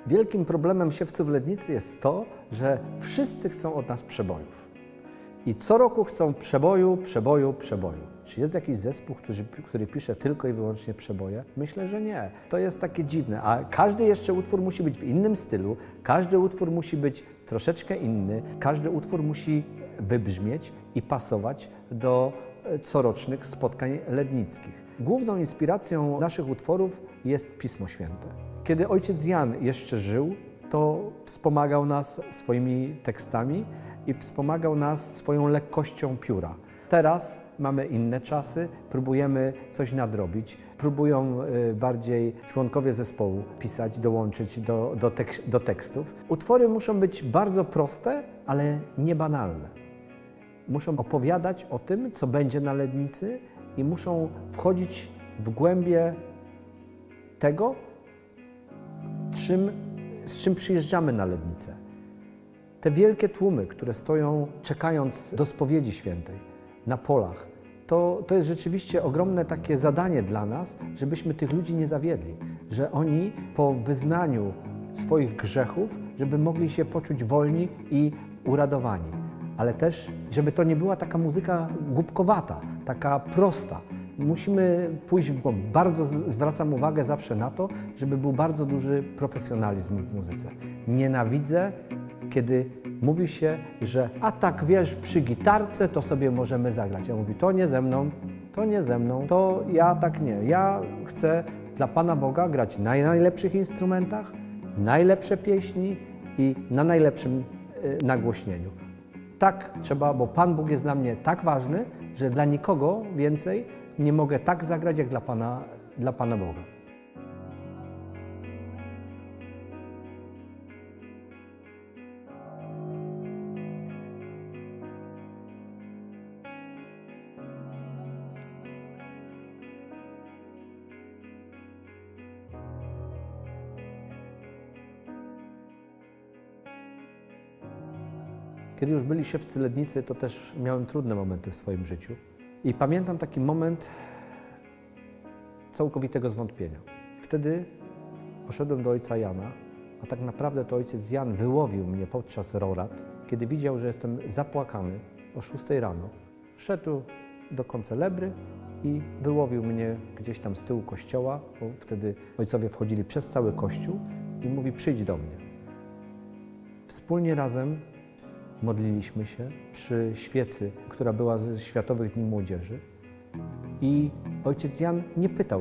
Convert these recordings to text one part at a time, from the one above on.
Wielkim problemem siewców Lednicy jest to, że wszyscy chcą od nas przebojów. I co roku chcą przeboju, przeboju, przeboju. Czy jest jakiś zespół, który pisze tylko i wyłącznie przeboje? Myślę, że nie. To jest takie dziwne. A każdy jeszcze utwór musi być w innym stylu, każdy utwór musi być troszeczkę inny, każdy utwór musi wybrzmieć i pasować do corocznych spotkań lednickich. Główną inspiracją naszych utworów jest Pismo Święte. Kiedy ojciec Jan jeszcze żył, to wspomagał nas swoimi tekstami i wspomagał nas swoją lekkością pióra. Teraz mamy inne czasy, próbujemy coś nadrobić, próbują bardziej członkowie zespołu pisać, dołączyć do tekstów. Utwory muszą być bardzo proste, ale nie banalne. Muszą opowiadać o tym, co będzie na Lednicy i muszą wchodzić w głębie tego, z czym przyjeżdżamy na Lednicę. Te wielkie tłumy, które stoją czekając do spowiedzi świętej na polach, to jest rzeczywiście ogromne takie zadanie dla nas, żebyśmy tych ludzi nie zawiedli, że oni po wyznaniu swoich grzechów, żeby mogli się poczuć wolni i uradowani. Ale też, żeby to nie była taka muzyka głupkowata, taka prosta. Musimy pójść w głąb. Bardzo zwracam uwagę zawsze na to, żeby był bardzo duży profesjonalizm w muzyce. Nienawidzę, kiedy mówi się, że a tak wiesz, przy gitarce to sobie możemy zagrać. Ja mówię, to nie ze mną, to ja tak nie. Ja chcę dla Pana Boga grać na najlepszych instrumentach, najlepsze pieśni i na najlepszym nagłośnieniu. Tak trzeba, bo Pan Bóg jest dla mnie tak ważny, że dla nikogo więcej nie mogę tak zagrać, jak dla Pana Boga. Kiedy już byli siewcy Lednicy, to też miałem trudne momenty w swoim życiu. I pamiętam taki moment całkowitego zwątpienia. Wtedy poszedłem do ojca Jana, a tak naprawdę to ojciec Jan wyłowił mnie podczas rorad, kiedy widział, że jestem zapłakany o 6 rano. Szedł do koncelebry i wyłowił mnie gdzieś tam z tyłu kościoła, bo wtedy ojcowie wchodzili przez cały kościół i mówi, przyjdź do mnie. Wspólnie razem modliliśmy się przy świecy, która była ze Światowych Dni Młodzieży i ojciec Jan nie pytał,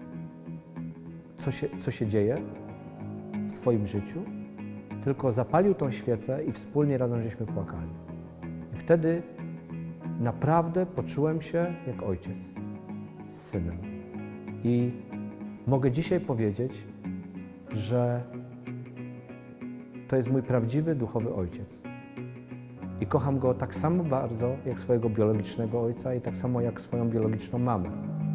co się dzieje w Twoim życiu, tylko zapalił tą świecę i wspólnie razem żeśmy płakali. I wtedy naprawdę poczułem się jak ojciec z synem. I mogę dzisiaj powiedzieć, że to jest mój prawdziwy duchowy ojciec. I kocham go tak samo bardzo jak swojego biologicznego ojca i tak samo jak swoją biologiczną mamę.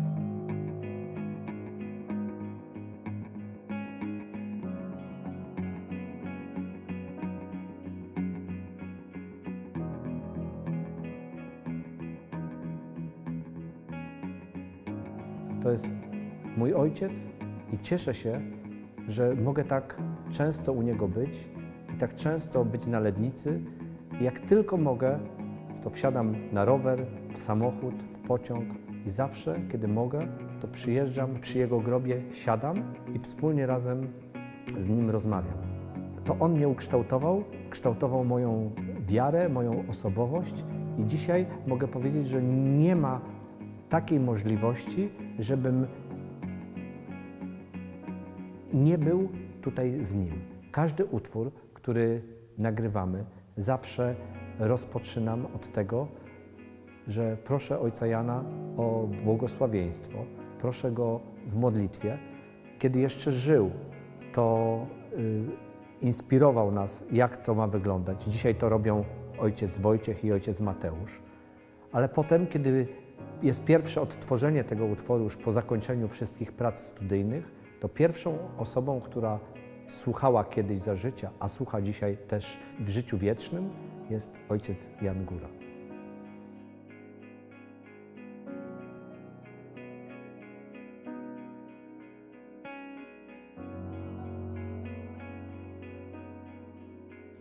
To jest mój ojciec i cieszę się, że mogę tak często u niego być i tak często być na Lednicy. I jak tylko mogę, to wsiadam na rower, w samochód, w pociąg i zawsze, kiedy mogę, to przyjeżdżam przy jego grobie, siadam i wspólnie razem z nim rozmawiam. To on mnie ukształtował, kształtował moją wiarę, moją osobowość i dzisiaj mogę powiedzieć, że nie ma takiej możliwości, żebym nie był tutaj z nim. Każdy utwór, który nagrywamy, zawsze rozpoczynam od tego, że proszę ojca Jana o błogosławieństwo, proszę go w modlitwie. Kiedy jeszcze żył, to inspirował nas, jak to ma wyglądać. Dzisiaj to robią ojciec Wojciech i ojciec Mateusz. Ale potem, kiedy jest pierwsze odtworzenie tego utworu już po zakończeniu wszystkich prac studyjnych, to pierwszą osobą, która słuchała kiedyś za życia, a słucha dzisiaj też w życiu wiecznym, jest ojciec Jan Góra.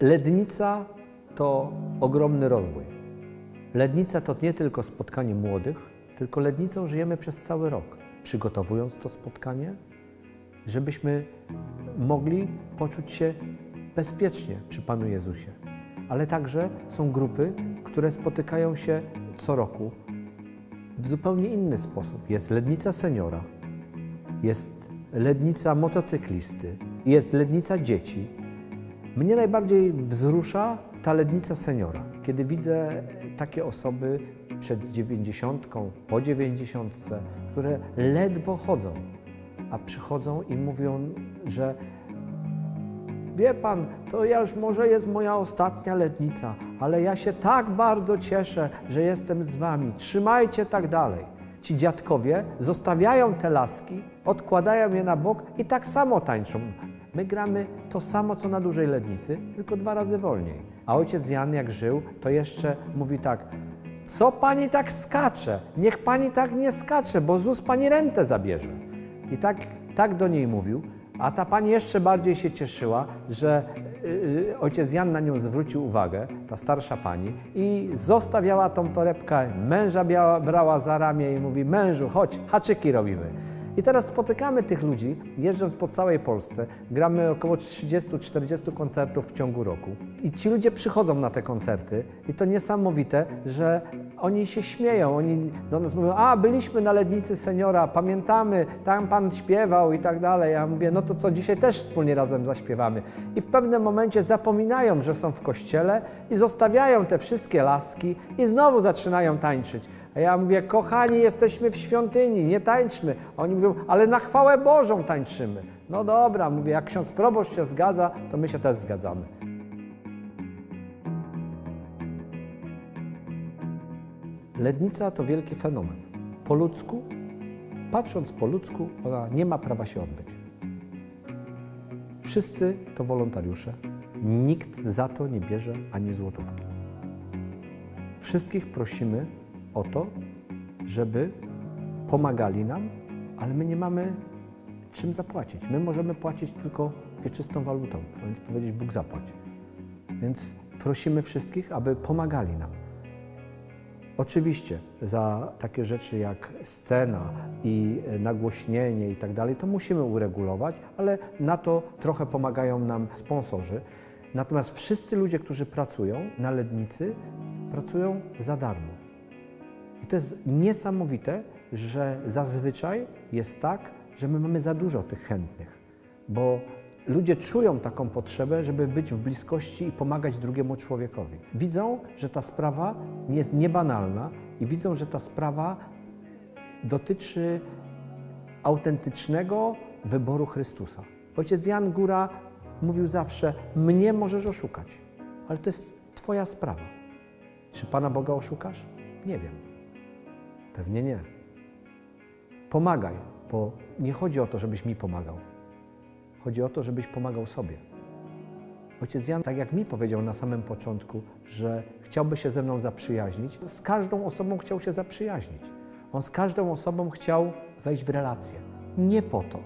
Lednica to ogromny rozwój. Lednica to nie tylko spotkanie młodych, tylko lednicą żyjemy przez cały rok, przygotowując to spotkanie, żebyśmy mogli poczuć się bezpiecznie przy Panu Jezusie. Ale także są grupy, które spotykają się co roku w zupełnie inny sposób. Jest lednica seniora, jest lednica motocyklisty, jest lednica dzieci. Mnie najbardziej wzrusza ta lednica seniora, kiedy widzę takie osoby przed 90, po 90, które ledwo chodzą, a przychodzą i mówią, że wie Pan, to ja już może jest moja ostatnia lednica, ale ja się tak bardzo cieszę, że jestem z Wami. Trzymajcie tak dalej. Ci dziadkowie zostawiają te laski, odkładają je na bok i tak samo tańczą. My gramy to samo, co na dużej lednicy, tylko 2 razy wolniej. A ojciec Jan, jak żył, to jeszcze mówi tak: co Pani tak skacze? Niech Pani tak nie skacze, bo ZUS Pani rentę zabierze. I tak do niej mówił. A ta pani jeszcze bardziej się cieszyła, że ojciec Jan na nią zwrócił uwagę, ta starsza pani, i zostawiała tą torebkę, męża brała za ramię i mówi: mężu, chodź, haczyki robimy. I teraz spotykamy tych ludzi, jeżdżąc po całej Polsce, gramy około 30-40 koncertów w ciągu roku. I ci ludzie przychodzą na te koncerty i to niesamowite, że oni się śmieją, oni do nas mówią: a, byliśmy na lednicy seniora, pamiętamy, tam Pan śpiewał i tak dalej. Ja mówię: no to co, dzisiaj też wspólnie razem zaśpiewamy. I w pewnym momencie zapominają, że są w kościele i zostawiają te wszystkie laski i znowu zaczynają tańczyć. A ja mówię: kochani, jesteśmy w świątyni, nie tańczmy. A oni mówią: ale na chwałę Bożą tańczymy. No dobra, mówię, jak ksiądz proboszcz się zgadza, to my się też zgadzamy. Lednica to wielki fenomen. Po ludzku, patrząc po ludzku, ona nie ma prawa się odbyć. Wszyscy to wolontariusze. Nikt za to nie bierze ani złotówki. Wszystkich prosimy o to, żeby pomagali nam, ale my nie mamy czym zapłacić. My możemy płacić tylko wieczystą walutą, więc powiedzieć: Bóg zapłać. Więc prosimy wszystkich, aby pomagali nam. Oczywiście za takie rzeczy jak scena i nagłośnienie i tak dalej, to musimy uregulować, ale na to trochę pomagają nam sponsorzy. Natomiast wszyscy ludzie, którzy pracują na lednicy, pracują za darmo. I to jest niesamowite, że zazwyczaj jest tak, że my mamy za dużo tych chętnych, bo ludzie czują taką potrzebę, żeby być w bliskości i pomagać drugiemu człowiekowi. Widzą, że ta sprawa jest niebanalna i widzą, że ta sprawa dotyczy autentycznego wyboru Chrystusa. Ojciec Jan Góra mówił zawsze: mnie możesz oszukać, ale to jest Twoja sprawa. Czy Pana Boga oszukasz? Nie wiem. Pewnie nie. Pomagaj, bo nie chodzi o to, żebyś mi pomagał. Chodzi o to, żebyś pomagał sobie. Ojciec Jan, tak jak mi powiedział na samym początku, że chciałby się ze mną zaprzyjaźnić, z każdą osobą chciał się zaprzyjaźnić. On z każdą osobą chciał wejść w relację. Nie po to,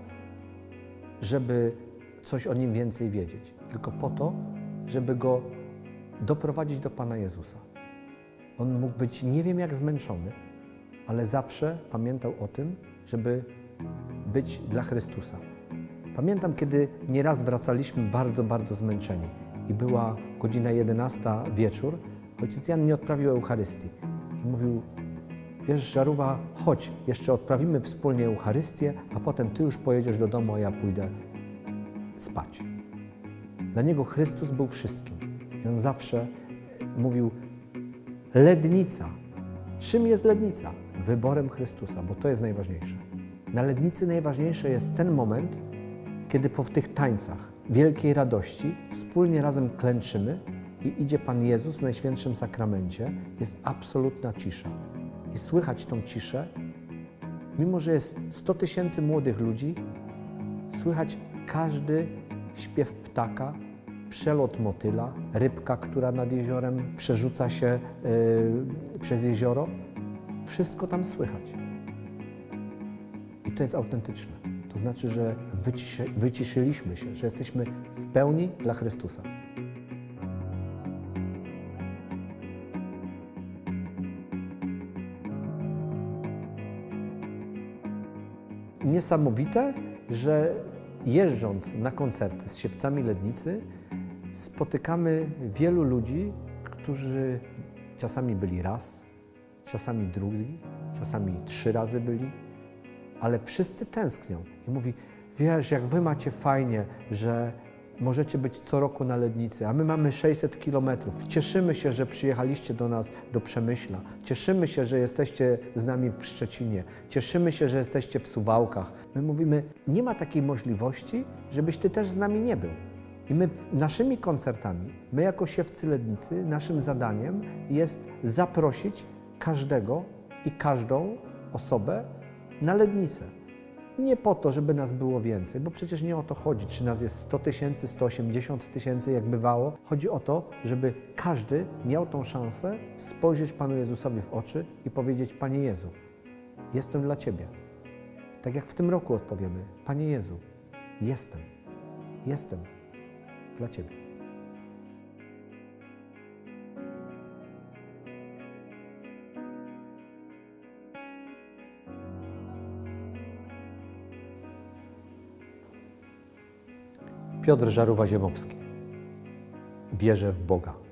żeby coś o nim więcej wiedzieć, tylko po to, żeby go doprowadzić do Pana Jezusa. On mógł być nie wiem jak zmęczony, ale zawsze pamiętał o tym, żeby być dla Chrystusa. Pamiętam, kiedy nieraz wracaliśmy bardzo zmęczeni i była godzina 11 wieczór, ojciec Jan nie odprawił Eucharystii i mówił: wiesz, Żarówa, chodź, jeszcze odprawimy wspólnie Eucharystię, a potem Ty już pojedziesz do domu, a ja pójdę spać. Dla niego Chrystus był wszystkim i on zawsze mówił: lednica. Czym jest lednica? Wyborem Chrystusa, bo to jest najważniejsze. Na lednicy najważniejszy jest ten moment, kiedy po tych tańcach wielkiej radości wspólnie razem klęczymy i idzie Pan Jezus w Najświętszym Sakramencie. Jest absolutna cisza. I słychać tą ciszę, mimo że jest 100 000 młodych ludzi, słychać każdy śpiew ptaka, przelot motyla, rybka, która nad jeziorem przerzuca się przez jezioro. Wszystko tam słychać. I to jest autentyczne. To znaczy, że wyciszyliśmy się, że jesteśmy w pełni dla Chrystusa. niesamowite, że jeżdżąc na koncerty z siewcami Lednicy spotykamy wielu ludzi, którzy czasami byli raz, czasami drugi, czasami 3 razy byli, ale wszyscy tęsknią i mówi: wiesz, jak wy macie fajnie, że możecie być co roku na Lednicy, a my mamy 600 kilometrów. Cieszymy się, że przyjechaliście do nas do Przemyśla. Cieszymy się, że jesteście z nami w Szczecinie. Cieszymy się, że jesteście w Suwałkach. My mówimy, nie ma takiej możliwości, żebyś ty też z nami nie był. I my naszymi koncertami, my jako siewcy Lednicy, naszym zadaniem jest zaprosić każdego i każdą osobę na Lednicę. Nie po to, żeby nas było więcej, bo przecież nie o to chodzi, czy nas jest 100 000, 180 000, jak bywało. Chodzi o to, żeby każdy miał tą szansę spojrzeć Panu Jezusowi w oczy i powiedzieć: Panie Jezu, jestem dla Ciebie. Tak jak w tym roku odpowiemy: Panie Jezu, jestem dla Ciebie. Piotr, Żarówa, Ziemowski. Wierzę w Boga.